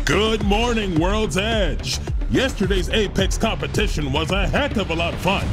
Good morning, World's Edge. Yesterday's Apex competition was a heck of a lot of fun.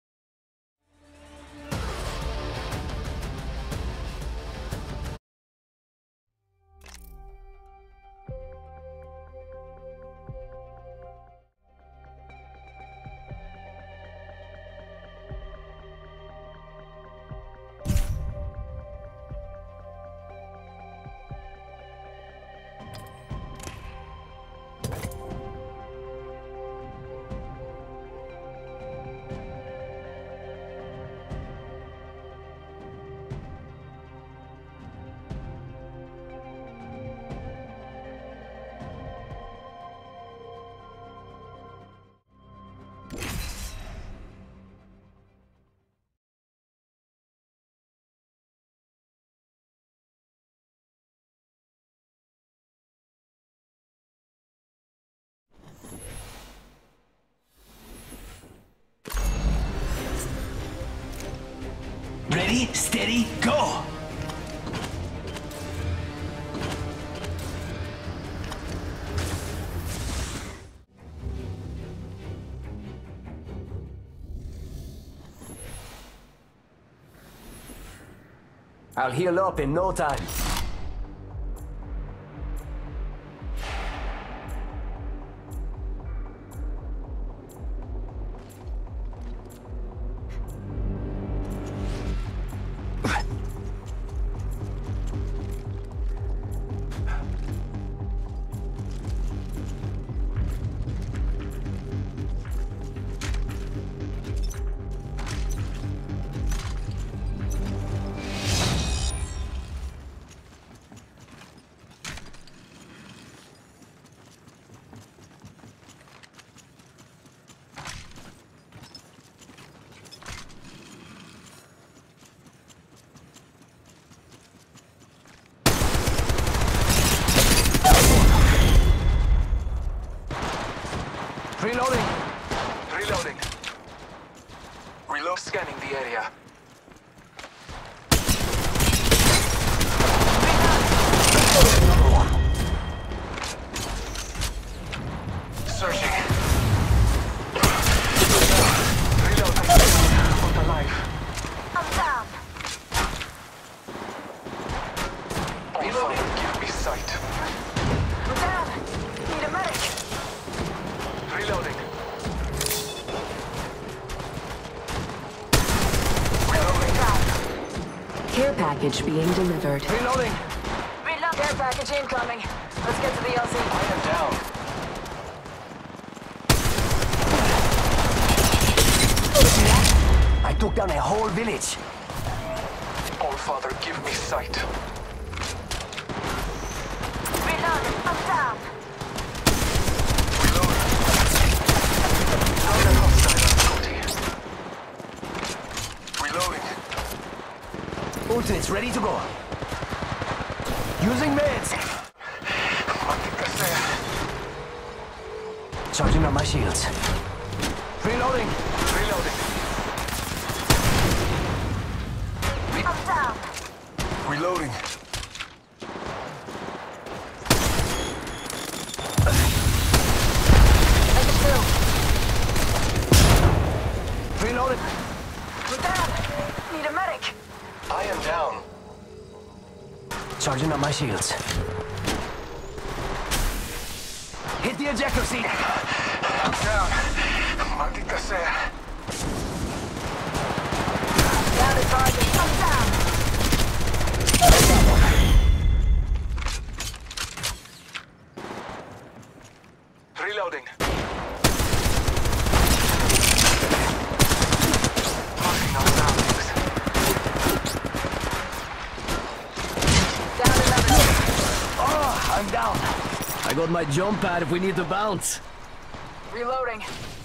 Ready, steady, go! I'll heal up in no time. Reloading. Reloading. Reload. Scanning the area. Searching. Reloading. Not alive. I'm down. Reloading. Give me sight. I'm down. Need a medic. Reloading. Care package being delivered. Reloading. Reload. Care package incoming. Let's get to the LZ. I am down. I took down a whole village. All Father, give me sight. Reload. I'm down. Reload. Another hostile on Cody. Reloading. Ultimate's ready to go. Using meds. Maldita sea. Charging up my shields. Reloading. Reloading. I'm down. Reloading. Make it through. Reloading. We're down. Need a medic. I am down. Charging up my shields. Hit the ejector seat. I'm down. Maldita sea. Down to target. I'm down. Reloading. Marking our surroundings. Down another. Oh, I'm down. I got my jump pad if we need to bounce. Reloading.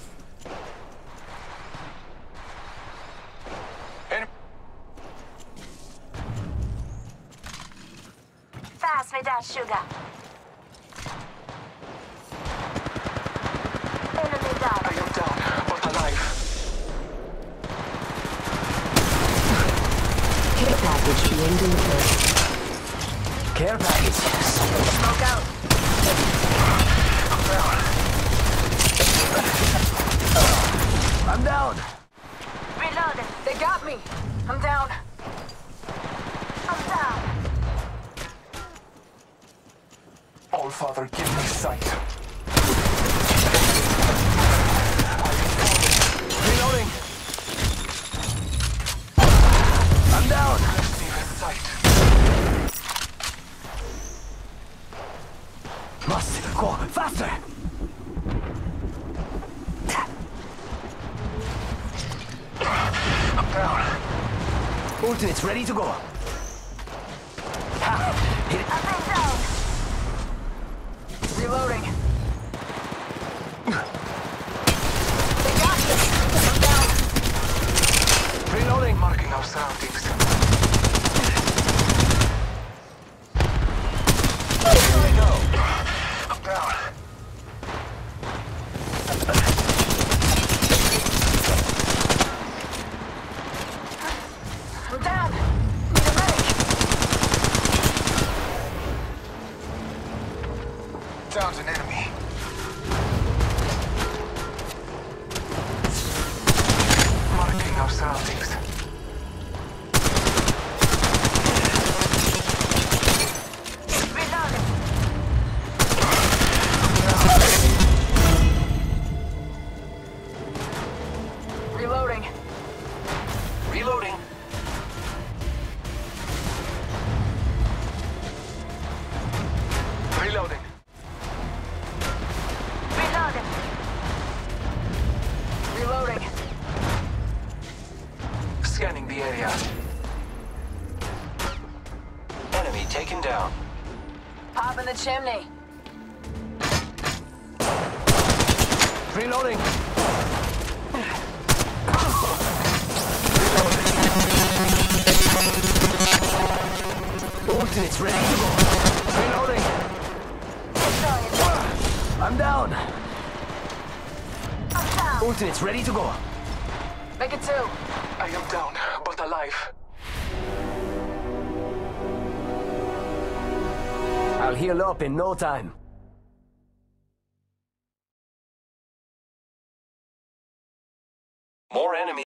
Fast with that sugar. Enemy down. I am down, but alive. Care package being delivered. Care package. Smoke out. I'm down. Reloading. They got me. I'm down. I'm down. All Father, give me sight. Reloading. I'm down. Receive sight. Must go faster. I'm down. Ultimate's ready to go. Ha! Hit it. I'm down. Reloading. They got me. I'm down. Reloading. Marking our surroundings. Here we go. I'm down. I'm down. Need a medic. Down's an enemy. Marking our surroundings. Reloading. Reloading. Reloading. Reloading. Reloading. Reloading. Scanning the area. Enemy taken down. Pop in the chimney. Reloading. Ultimate's ready to go. Reloading. I'm down. I'm down. Ultimate's ready to go. Make it 2. I am down, but alive. I'll heal up in no time. More enemies.